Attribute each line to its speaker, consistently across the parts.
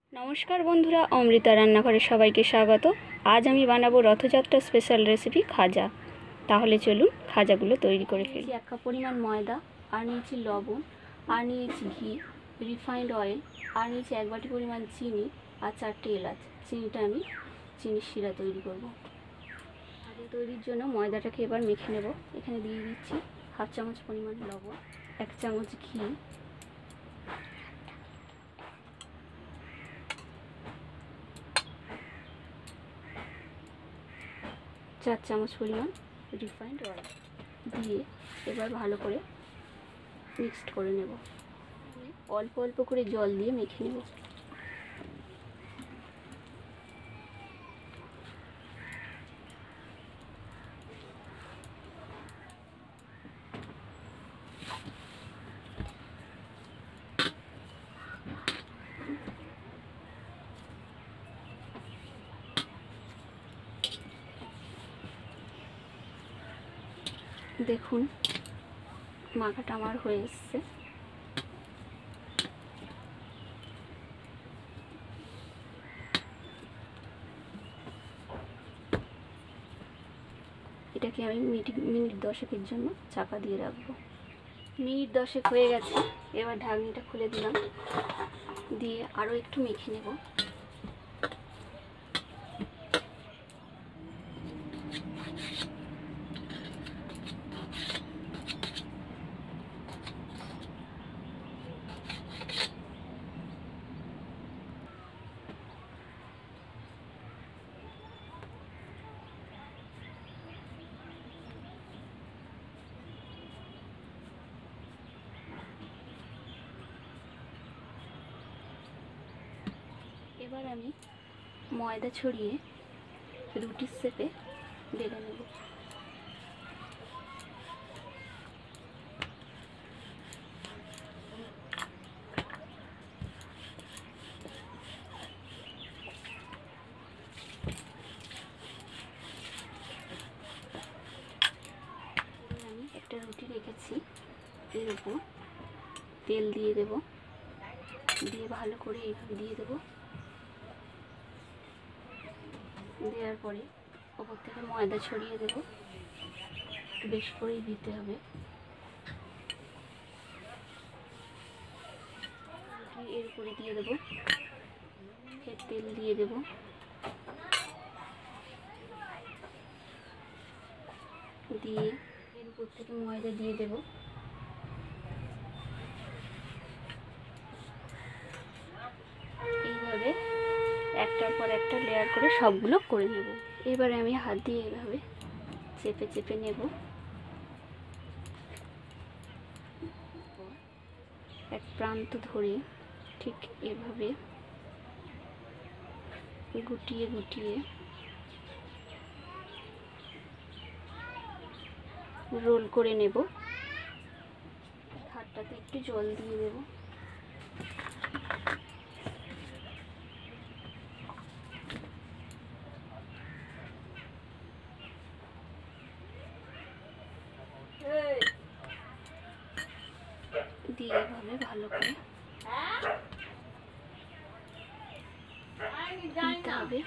Speaker 1: নমস্কার বন্ধুরা, অমৃতা রান্নাঘরে সবাইকে স্বাগত। আজ আমি বানাবো রথযাত্রা স্পেশাল রেসিপি খাজা। তাহলে চলুন খাজাগুলো তৈরি করে ফেলি। 1 কাপ পরিমাণ ময়দা, আর নিয়েছি লবণ, আর নিয়েছি ঘি, রিফাইন্ড অয়েল, আর নিয়েছি 1 বাটি পরিমাণ চিনি, আর 4টে এলাচ। চিনিটা আমি চিনির শিরা তৈরি করব। খাজা তৈরির জন্য ময়দাটাকে এবার মেখে নেব। এখানে দিয়ে দিচ্ছি 1/2 চামচ পরিমাণ লবণ, 1 চামচ ঘি, 4 চামচ পরিমাণ রিফাইন্ড অয়েল দিয়ে এবার ভালো করে মিক্সড করে নেব। অল্প অল্প করে জল দিয়ে মেখে নেব। দেখুন মাখাটা আমার হয়ে এসছে। এটাকে আমি মিনিট 10-এর জন্য চাপা দিয়ে রাখবো। মিনিট 10 হয়ে গেছে। এবার ঢাকনিটা খুলে দিলাম, দিয়ে আরও একটু মেখে নেব। এবার আমি ময়দা ছড়িয়ে রুটির শেপে বেলে নেব। আমি একটা রুটি রেখেছি, এর উপর তেল দিয়ে দেব, দিয়ে ভালো করে এইভাবে দিয়ে দেব। দেওয়ার পরে ওপর থেকে ময়দা ছড়িয়ে দেব। একটু বেশি করেই দিতে হবে। এর উপরে দিয়ে দেব, ফের তেল দিয়ে দেব, দিয়ে এর উপর থেকে ময়দা দিয়ে দেব। এইভাবে একটার পর একটা লেয়ার করে সবগুলো করে নেব। এবারে আমি হাত দিয়ে এভাবে চেপে চেপে নেব। এক প্রান্ত ধরে ঠিক এভাবে গুটিয়ে গুটিয়ে রোল করে নেব। হাতটাতে একটু জল দিয়ে দেব। দিয়ে এভাবে ভালো করে দিতে হবে।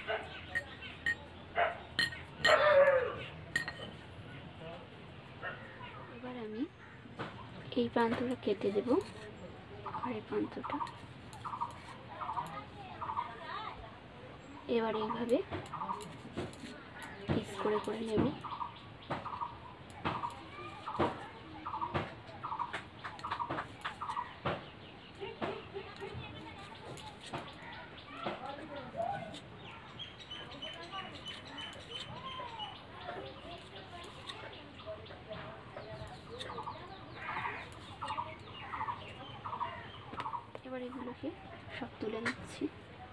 Speaker 1: এবার আমি এই প্রান্তটা কেটে দেব, আর এই প্রান্তটা এবার এইভাবে পিস করে করে নেব। এবার এগুলোকে সব তুলে নিচ্ছি।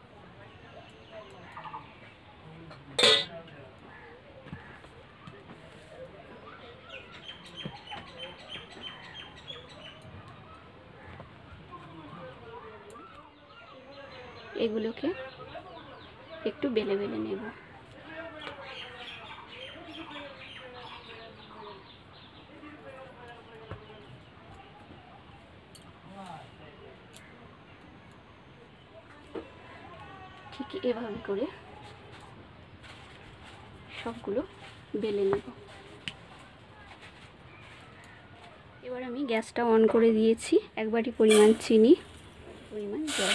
Speaker 1: এগুলোকে একটু বেলে বেলে নেব। ঠিক এভাবে করে সবগুলো বেলে নেব। এবার আমি গ্যাসটা অন করে দিয়েছি। 1 বাটি পরিমাণ চিনি, পরিমাণ জল।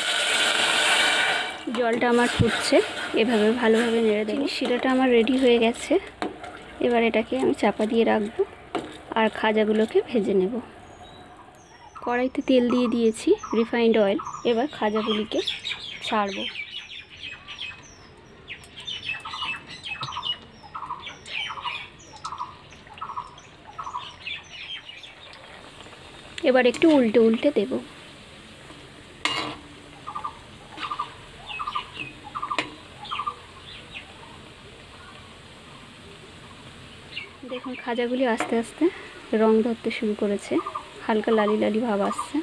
Speaker 1: জলটা আমার ফুটছে, এভাবে ভালোভাবে নেড়ে দেবো। শিরাটা আমার রেডি হয়ে গেছে। এবার এটাকে আমি চাপা দিয়ে রাখবো আর খাজাগুলোকে ভেজে নেব। কড়াইতে তেল দিয়ে দিয়েছি, রিফাইন্ড অয়েল। এবার খাজাগুলিকে ছাড়বো। এবার একটু উল্টে উল্টে দেব। দেখুন খাজাগুলি আস্তে আস্তে রং ধরতে শুরু করেছে, হালকা লালি লালি ভাব আসছে।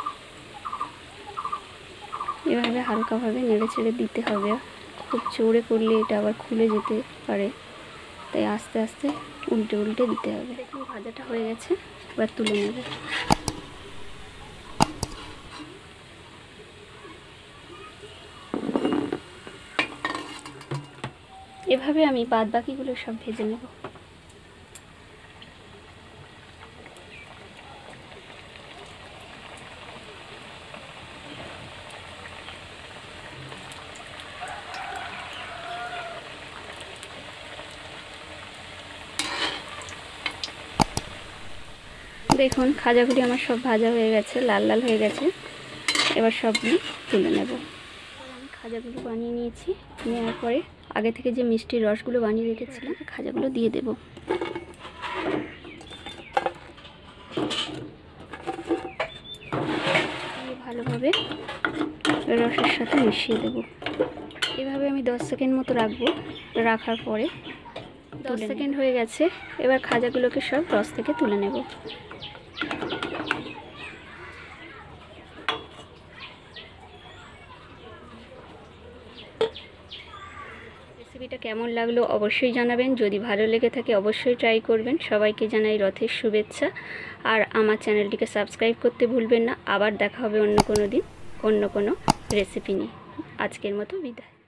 Speaker 1: এভাবে হালকাভাবে নেড়ে চেড়ে দিতে হবে, খুব জোরে করলে এটা আবার খুলে যেতে পারে, তাই আস্তে আস্তে উল্টে উল্টে দিতে হবে। দেখুন ভাজাটা হয়ে গেছে, এবার তুলে নেব। এভাবে আমি বাদ বাকিগুলো সব ভেজে নেব। দেখুন খাজাগুলি আমার সব ভাজা হয়ে গেছে, লাল লাল হয়ে গেছে। এবার সবগুলি তুলে নেব। আমি খাজাগুলো বানিয়ে নিয়েছি। নেওয়ার পরে আগে থেকে যে মিষ্টির রসগুলো বানিয়ে রেখেছিলাম খাজাগুলো দিয়ে দেব। ভালোভাবে রসের সাথে মিশিয়ে দেব। এভাবে আমি 10 সেকেন্ড মতো রাখবো। রাখার পরে 10 সেকেন্ড হয়ে গেছে। এবার খাজাগুলোকে সব রস থেকে তুলে নেব। রেসিপিটা কেমন লাগলো অবশ্যই জানাবেন। যদি ভালো লেগে থাকে অবশ্যই ট্রাই করবেন। সবাইকে জানাই রথের শুভেচ্ছা। আর আমার চ্যানেলটিকে সাবস্ক্রাইব করতে ভুলবেন না। আবার দেখা হবে অন্য কোনো দিন অন্য কোনো রেসিপি নিয়ে। আজকের মতো বিদায়।